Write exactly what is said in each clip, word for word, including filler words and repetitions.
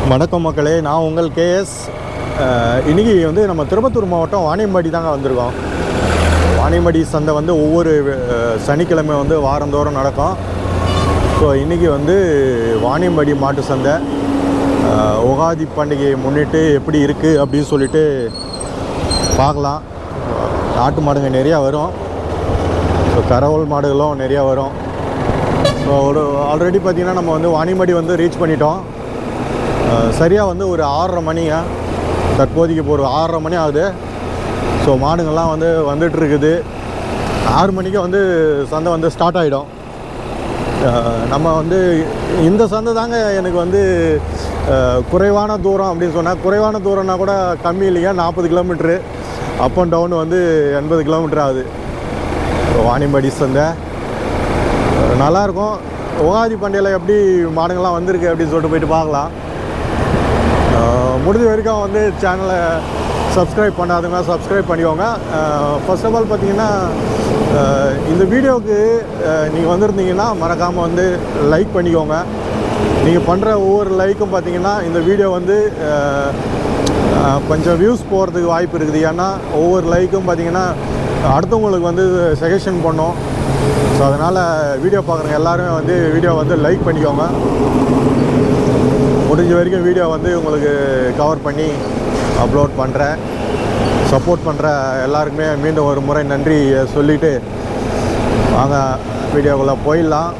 வணக்கம் மக்களே, நான் உங்கள் கேஎஸ். இன்றைக்கி வந்து நம்ம திருப்பத்தூர் மாவட்டம் வாணியம்பாடி தாங்க வந்திருக்கோம். வாணியம்பாடி சந்தை வந்து ஒவ்வொரு சனிக்கிழமை வந்து வாரந்தோறும் நடக்கும். ஸோ இன்றைக்கி வந்து வாணியம்பாடி மாட்டு சந்தை உகாதி பண்டிகையை முன்னிட்டு எப்படி இருக்குது அப்படின்னு சொல்லிட்டு பார்க்கலாம். நாட்டு மாடுங்க நிறையா வரும், ஸோ கறவல் மாடுகளும் நிறையா வரும். ஸோ ஒரு ஆல்ரெடி பார்த்திங்கன்னா நம்ம வந்து வாணியம்பாடி வந்து ரீச் பண்ணிட்டோம். சரியாக வந்து ஒரு ஆறரை மணிங்க, தற்போதைக்கு இப்போ ஒரு ஆறரை மணி ஆகுது. ஸோ மாடுங்கள்லாம் வந்து வந்துட்டுருக்குது. ஆறு மணிக்கு வந்து சந்தை வந்து ஸ்டார்ட் ஆகிடும். நம்ம வந்து இந்த சந்தை தாங்க எனக்கு வந்து குறைவான தூரம் அப்படின்னு சொன்னால், குறைவான தூரம்னா கூட கம்மி இல்லைங்க, நாற்பது கிலோமீட்ரு அப் அண்ட் டவுன் வந்து எண்பது கிலோமீட்டர் ஆகுது. வாணியம்பாடி சந்தை நல்லாயிருக்கும். உகாதி பண்டிகையில் எப்படி மாடுங்கள்லாம் வந்திருக்கு அப்படின்னு சொல்லிட்டு போயிட்டு பார்க்கலாம். முடிஞ்ச வரைக்கும் வந்து சேனலை சப்ஸ்கிரைப் பண்ணாதுங்க, சப்ஸ்கிரைப் பண்ணிக்கோங்க. ஃபர்ஸ்ட் ஆஃப் ஆல் பார்த்தீங்கன்னா, இந்த வீடியோவுக்கு நீங்கள் வந்திருந்தீங்கன்னா மறக்காமல் வந்து லைக் பண்ணிக்கோங்க. நீங்கள் பண்ணுற ஒவ்வொரு லைக்கும் பார்த்தீங்கன்னா இந்த வீடியோ வந்து கொஞ்சம் வியூஸ் போகிறதுக்கு வாய்ப்பு இருக்குது. ஏன்னா ஒவ்வொரு லைக்கும் பார்த்தீங்கன்னா அடுத்தவங்களுக்கு வந்து சஜஷன் பண்ணோம். ஸோ அதனால் வீடியோ பார்க்குறவங்க எல்லாருமே வந்து வீடியோ வந்து லைக் பண்ணிக்கோங்க. முடிஞ்ச வரைக்கும் வீடியோ வந்து உங்களுக்கு கவர் பண்ணி அப்லோட் பண்ணுறேன். சப்போர்ட் பண்ணுற எல்லாருக்குமே மீண்டும் ஒரு முறை நன்றி சொல்லிவிட்டு வாங்க வீடியோக்குள்ளே போயிடலாம்.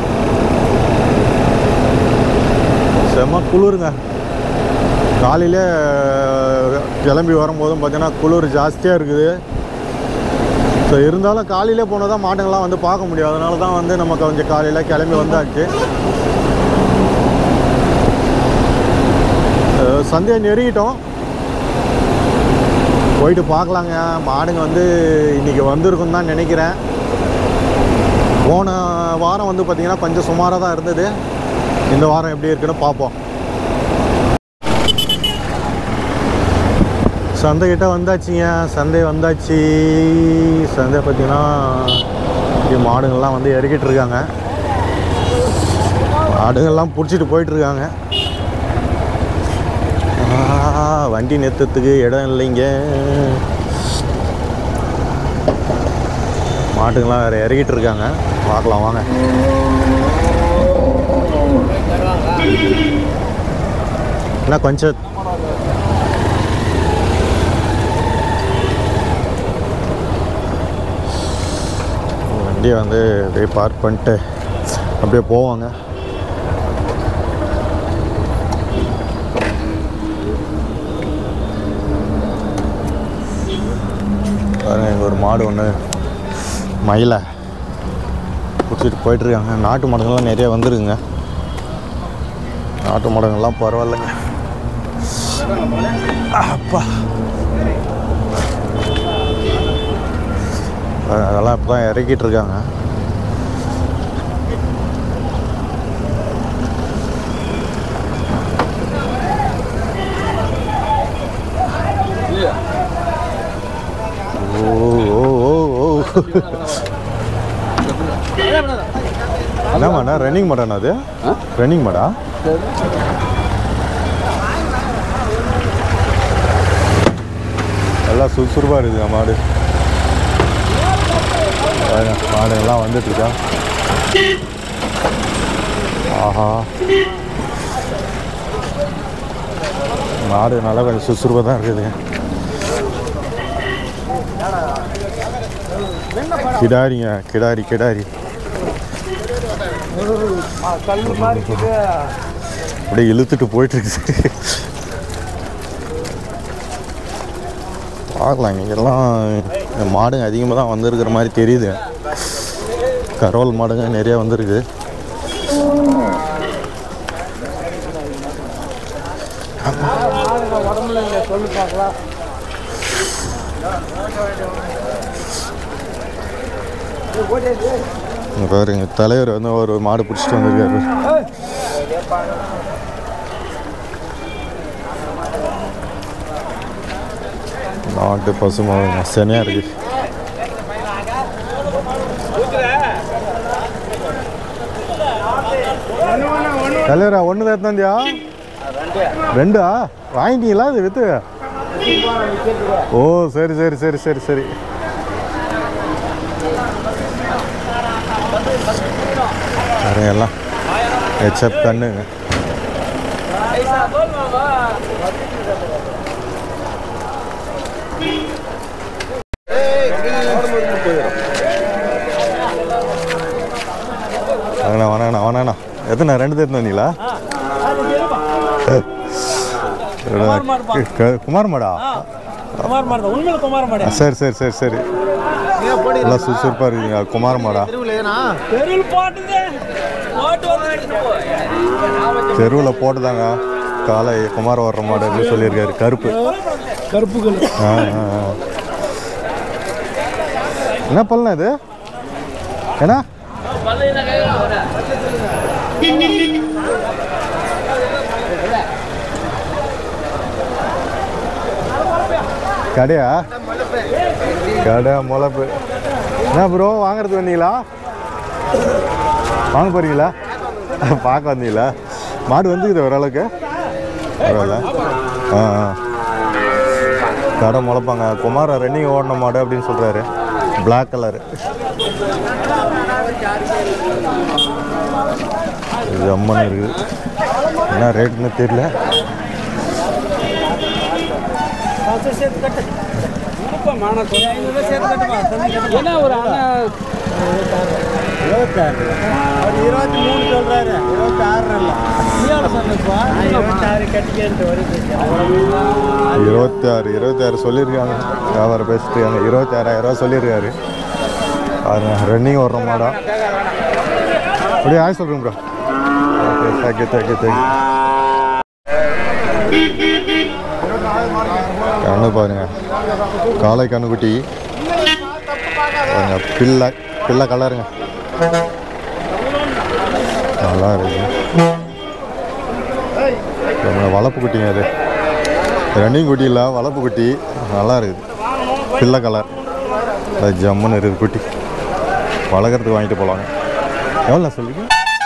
செம்ம குளிருங்க. காலையில் கிளம்பி வரும்போதும் பார்த்திங்கன்னா குளிர் ஜாஸ்தியாக இருக்குது. ஸோ இருந்தாலும் காலையிலே போனால் தான் மாடுங்கள்லாம் வந்து பார்க்க முடியும். அதனால தான் வந்து நம்ம கொஞ்சம் காலையில் கிளம்பி வந்தாச்சு. சந்தையை நெருங்கிட்டோம், போயிட்டு பார்க்கலாங்க. மாடுங்க வந்து இன்றைக்கி வந்திருக்குன்னு தான் நினைக்கிறேன். போன வாரம் வந்து பார்த்திங்கன்னா கொஞ்சம் சுமாராக தான் இருந்தது. இந்த வாரம் எப்படி இருக்குன்னு பார்ப்போம். சந்தைக்கிட்ட வந்தாச்சுங்க, சந்தை வந்தாச்சு. சந்தை பார்த்திங்கன்னா இப்படி மாடுங்கள்லாம் வந்து இறக்கிட்டு இருக்காங்க. மாடுங்கள்லாம் பிடிச்சிட்டு போயிட்டுருக்காங்க. வண்டி நிறுத்தத்துக்கு இடம் இல்லைங்க. மாட்டுங்கள்லாம் வேறு இறக்கிட்டு இருக்காங்க. பார்க்கலாம் வாங்க. என்ன கொஞ்சம் வண்டியை வந்து அப்படியே பார்க் பண்ணிட்டு அப்படியே போவாங்க. பாருங்கள், ஒரு மாடு ஒன்று மயிலை பிடிச்சிட்டு போயிட்டுருக்காங்க. நாட்டு மாடுங்கள்லாம் நிறைய வந்துருக்குங்க. நாட்டு மாடுங்கள்லாம் பரவாயில்லைங்க. அப்பா அதெல்லாம் இப்போ தான் இறக்கிட்டு இருக்காங்க. என்ன மாடா? ரன்னிங் மாடாண்ணா? அது ரன்னிங் மாடா? எல்லாம் சுறுசுறுப்பாக இருக்குது மாடு. மாடுங்கள்லாம் வந்துட்டுருக்கா. ஆஹா, மாடு நல்லா கொஞ்சம் சுறுசுறுப்பாக தான் இருக்குதுங்க. கிடாரிங்க, கிடாரி கிடாரி அப்படியே இழுத்துட்டு போயிட்டு இருக்குது. பார்க்கலாம். இங்கெல்லாம் மாடுங்க அதிகமாக தான் வந்திருக்கிற மாதிரி தெரியுது. கறவல் மாடுங்க நிறையா வந்திருக்கு. பாருங்க, தலைவர் வந்து ஒரு மாடு பிடிச்சிட்டு வந்திருக்காரு. நாட்டு பசுமாடுங்க செனையாக இருக்குது. தலைவரா ஒன்று தான் எடுத்தாந்தியா? ரெண்டா வாங்கிட்டீங்களா இது வித்து? ஓ சரி சரி சரி சரி சரி. சரி எல்லாம் ஹெச்எப் கண்ணுங்க. வணங்கண்ணா வணங்கண்ணா வணங்கண்ணா. எத்தனை ரெண்டு எடுத்து வந்தீங்களா? குமார் மாடா? சரி சரி சரி சரி. எல்லாம் சுறுசுறுப்பாக இருக்குங்க. குமார் மாடா தெருவில் போட்டுதாங்க காலை குமார் வர்ற மாடு அப்படின்னு சொல்லியிருக்காரு. கருப்பு கருப்பு. ஆ ஆ என்ன பல்லா இது? ஏன்னா கடையா? கடை முளைப்பு. என்ன ப்ரோ வாங்குறது வந்தீங்களா? வாங்க போறீங்களா? பார்க்க வந்தீங்களா? மாடு வந்துக்குது ஓரளவுக்கு பரவாயில்ல. ஆ ஆ கடை முளைப்பாங்க. குமார ரன்னிங் ஓடின மாடு அப்படின்னு சொல்கிறாரு. பிளாக் கலரு ஜம்மன் இருக்குது. என்ன ரேட்டுன்னு தெரியல. இருபத்தி மூணு சொல்றாரு. இருபத்தி ஆறு இருபத்தி ஆறு இருபத்தி ஆறு சொல்லியிருக்காங்க. வியாபாரம் பேசிட்டு இருக்காங்க. இருபத்தி ஆறாயிரம் ரூபா சொல்லியிருக்காரு. ரன்னிங் வர்ற மாடா அப்படியே ஆய் சொல்கிறேன் bro. Okay thank you thank you thank you. கண்ணு பாருங்க. காளை கண்ணுக்குட்டி பாருங்க. பிள்ளை பிள்ளை கலருங்க. நல்லா இருக்கு. வளர்ப்பு குட்டிங்க. அது ரன்னிங் குட்டி இல்லை, வளர்ப்பு குட்டி. நல்லா இருக்குது. பிள்ளை கலர். அது ஜம்முன்னு இருக்குது குட்டி. வளர்க்குறதுக்கு வாங்கிட்டு போகலாங்க. எவ்வளோ சொல்லுங்க?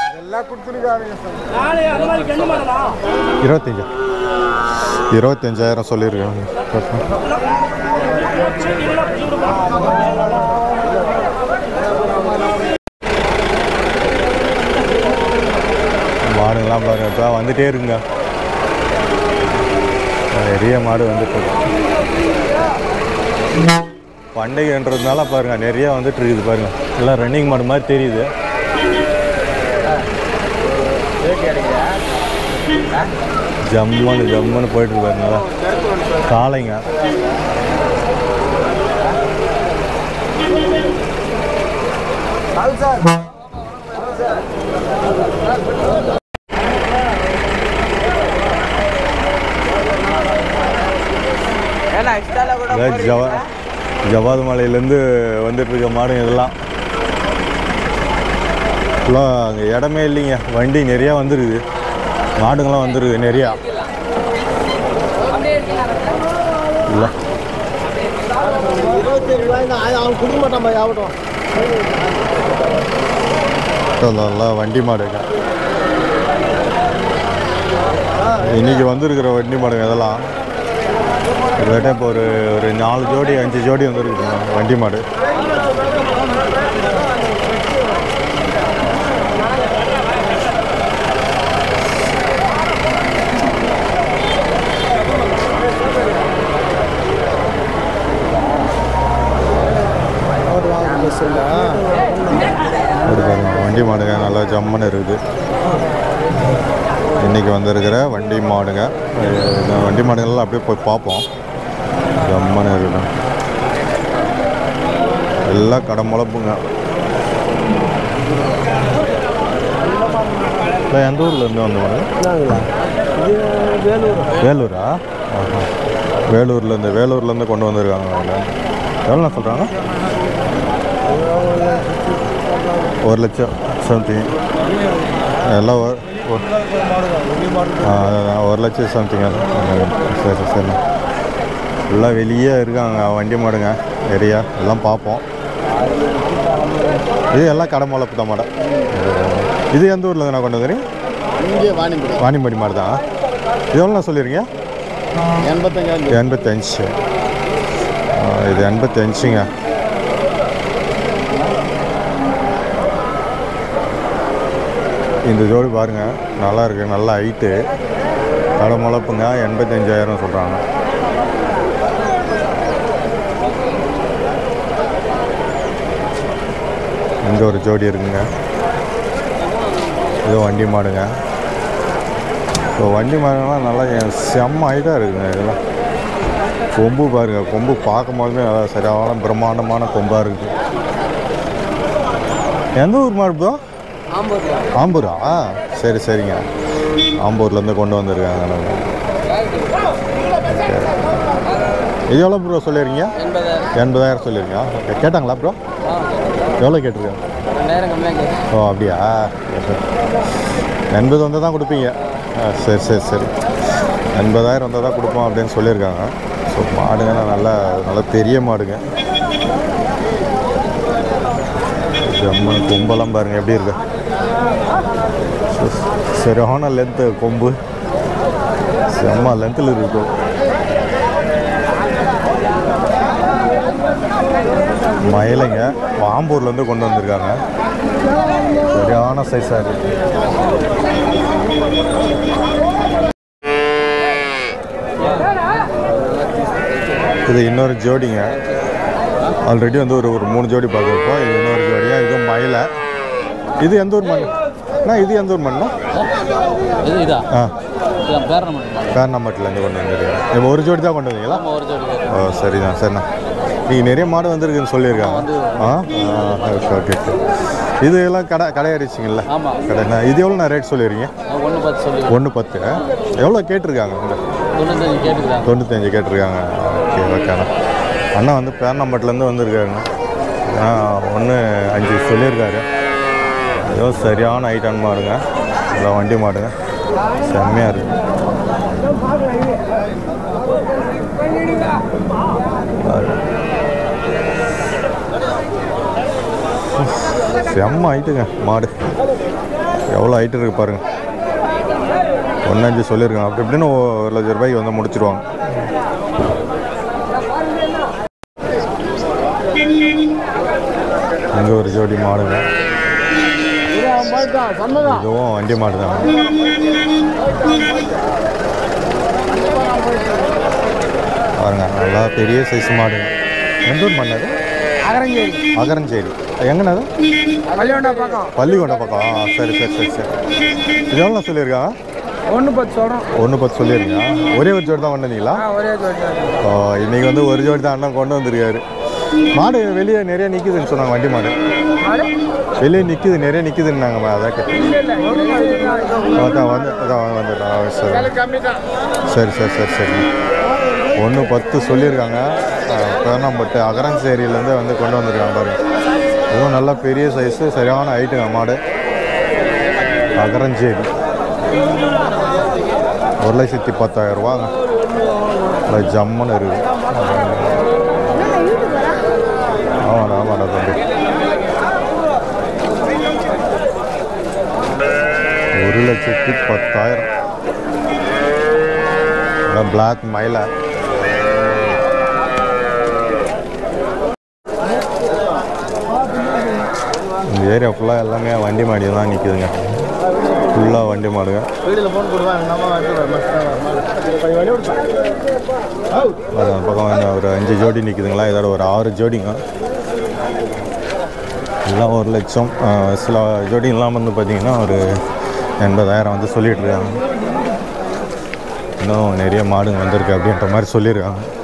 இருபத்தஞ்சா இருபத்தஞ்சாயிரம் சொல்லியிருக்காங்க. மாடுங்கள்லாம் பாருங்க. இப்போ வந்துட்டே இருக்குங்க. நிறைய மாடு வந்துட்டு பண்டிகைன்றதுனால பாருங்க நிறைய வந்துட்டு இருக்குது. பாருங்க எல்லாம் ரன்னிங் மாடு மாதிரி தெரியுது. ஜம்முன்னு ஜம்முன்னு போயிட்டு இருப்பாருங்களா காளைங்க. ஜவா ஜவாது மலையிலேருந்து வந்துட்டு இருக்க மாடுங்க இதெல்லாம். ஃபுல்லாக அங்கே இடமே இல்லைங்க. வண்டி நிறையா வந்துருக்குது. மாடுங்கள்லாம் வந்துருக்குது நிறையா. இல்லை நல்லா வண்டி மாடுங்க. இன்னைக்கு வந்துருக்கிற வண்டி மாடுங்க இதெல்லாம். கிட்டத்தட்ட இப்போ ஒரு ஒரு நாலு ஜோடி அஞ்சு ஜோடி வந்துருக்குதுங்க வண்டி மாடு. வண்டி மாடுங்க நல்லா ஜம்முன்னு இருக்குது. இன்றைக்கி வந்திருக்கிற வண்டி மாடுங்க. இந்த வண்டி மாடுங்கள்லாம் அப்படியே போய் பார்ப்போம். ஜம்முன்னு இருக்குது. எல்லாம் கடை முளைப்புங்க. இல்லை எந்த ஊர்லேருந்து வந்து வேலூரா? வேலூர்லேருந்து வேலூர்லேருந்து கொண்டு வந்திருக்காங்க. எவ்வளோ சொல்கிறாங்க? ஒரு லட்சம் சம்திங். எல்லாம் ஒரு லட்சம் சம்திங். சரி சரி. எல்லாம் வெளியே இருக்காங்க வண்டி மாடுங்க நிறையா. எல்லாம் பார்ப்போம். இது எல்லாம் கடை முளைப்பு தான் மாடை. இது எந்த ஊரில் நான் கொண்டு வந்துடுறேன்? வாணியம்பாடி மாடு தான். இது எவ்வளோ சொல்லிடுங்க? எண்பத்தஞ்சாயிரம். எண்பத்தஞ்சு. இது எண்பத்தஞ்சுங்க. இந்த ஜோடி பாருங்கள், நல்லா இருக்குது, நல்ல ஹைட்டு, கடை முளப்புங்க. எண்பத்தஞ்சாயிரம் சொல்கிறாங்க. இங்கே ஒரு ஜோடி இருக்குங்க. இது வண்டி மாடுங்க. இப்போ வண்டி மாடுங்கள்லாம் நல்லா செம்ம ஹைட்டாக இருக்குங்க. இதெல்லாம் கொம்பு பாருங்கள், கொம்பு பார்க்கும் போதுமே நல்லா சரியான பிரம்மாண்டமான கொம்பாக இருக்குது. எந்த ஊர் மாடு ப்ரோ? ஆம்பூரா? சரி சரிங்க, ஆம்பூர்லேருந்து கொண்டு வந்திருக்காங்க. நாங்கள் ஓகே. இது எவ்வளோ ப்ரோ சொல்லிடுறீங்க? எண்பதாயிரம் சொல்லிடுங்க. ஓகே. கேட்டாங்களா ப்ரோ? எவ்வளோ கேட்டிருக்காங்க? ஓ அப்படியா? எண்பது வந்து தான் கொடுப்பீங்க. சரி சரி சரி, எண்பதாயிரம் வந்தால் தான் கொடுப்போம் அப்படின்னு சொல்லியிருக்காங்க. ஸோ மாடுங்கன்னா நல்லா நல்லா பெரிய மாடுங்க. செம்ம கொம்பெல்லாம் பாருங்கள் எப்படி இருக்கு. சரியான லென்த்து கொம்பு, செம்ம லென்த்தில் இருக்கும். மயிலைங்க ஆம்பூர்லேருந்து கொண்டு வந்திருக்காங்க. சரியான சைஸாக இருக்கு. இது இன்னொரு ஜோடிங்க. ஆல்ரெடி வந்து ஒரு ஒரு மூணு ஜோடி பார்த்துருப்போம். இது இன்னொரு ஜோடியா. இது மயிலை. இது எந்த ஊர் மண்? அண்ணா இது எந்த ஊர் மண்ணா? ஆ பேர்னம்பட்டிலேருந்து கொண்டு வந்துருக்கேன். இப்போ ஒரு ஜோடி தான் கொண்டு வந்தீங்களா? ஓ சரிண்ணா சரிண்ணா. நீங்கள் நிறைய மாடு வந்திருக்குன்னு சொல்லியிருக்காங்க. ஆ ஓகே ஓகே. இது எல்லாம் கடை கடையாரிச்சிங்களா? கடைண்ணா. இது எவ்வளோ நான் ரேட் சொல்லிடுறீங்க? ஒன்று பத்து. எவ்வளோ கேட்டிருக்காங்க? தொண்ணூத்தஞ்சு கேட்டிருக்காங்க. ஓகே ஓகேண்ணா. அண்ணா வந்து பேர்னம்பட்டிலேருந்து வந்திருக்காருங்க. ஆ ஒன்று அஞ்சு சொல்லியிருக்காரு. ஏதோ சரியான ஐட்டம் மாடுங்க, இல்லை வண்டி மாடுங்க, செம்மையாக இருக்குது. செம்ம ஹைட்டுங்க மாடு. எவ்வளோ ஹைட்டு இருக்குது பாருங்கள். ஒன்று அஞ்சு சொல்லியிருக்காங்க. அப்படி இப்படின்னு ஒரு லட்சம் ரூபாய்க்கு வந்து முடிச்சிருவாங்க. இங்கே ஒரு ஜோடி மாடுங்க. இதுவும் வண்டி மாடு தான். பாருங்க, நல்லா பெரிய சைஸ் மாடுங்க. எந்த ஊர் மண்ணது? அகரஞ்சேரி. அகரஞ்சேரி எங்கண்ணது? பள்ளிகொண்டா பக்கம். பள்ளிகொண்டா பக்கம். ஆ சரி சரி சரி சரி. இது எவ்வளோ சொல்லியிருக்காங்க? ஒன்று பத்து சொல்கிறோம். ஒன்று பத்து சொல்லியிருக்கீங்க. ஒரே ஒரு ஜோடி தான் கொண்டு வந்தீங்களா? ஒரே ஜோடி. ஓ இன்றைக்கி வந்து ஒரு ஜோடி தான் அண்ணன் கொண்டு வந்திருக்காரு. மாடு வெளியே நிறைய நிற்குதுன்னு சொன்னாங்க. வண்டி மாடு வெளியே நிற்குது, நிறைய நிற்குதுன்னாங்க. அதான் அதான் வந்து அதான் வந்துட்டோம். சரி சரி சரி சரி. ஒன்று பத்து சொல்லியிருக்காங்க. பேர்னம்பட்டு அகரஞ்சேரியிலேருந்து வந்து கொண்டு வந்திருக்காங்க பாருங்க. இதுவும் நல்லா பெரிய சைஸு, சரியான ஹைட்டுங்க மாடு. அகரஞ்சேரி ஒரு லட்சத்தி பத்தாயிரம் ரூபாங்க. நல்லா ஜம்முன்னு இருக்குது. ஆமாடா ஆமாடா தம்பி. ஒரு லட்சத்தி பத்தாயிரம். பிளாக் மயிலை. இந்த ஏரியா ஃபுல்லாக எல்லாமே வண்டி மாடி தான் நிற்குதுங்க. ஃபுல்லாக வண்டி மாடுங்க. அந்த பக்கம் ஒரு அஞ்சு ஜோடி நிற்குதுங்களா? இதோட ஒரு ஆறு ஜோடிங்க. எல்லாம் ஒரு லட்சம். சில ஜோடி இல்லாமல் வந்து பார்த்திங்கன்னா ஒரு எண்பதாயிரம் வந்து சொல்லிகிட்டு இருக்காங்க. இன்னும் நிறைய மாடுங்க வந்திருக்கு அப்படின்ற மாதிரி சொல்லியிருக்காங்க.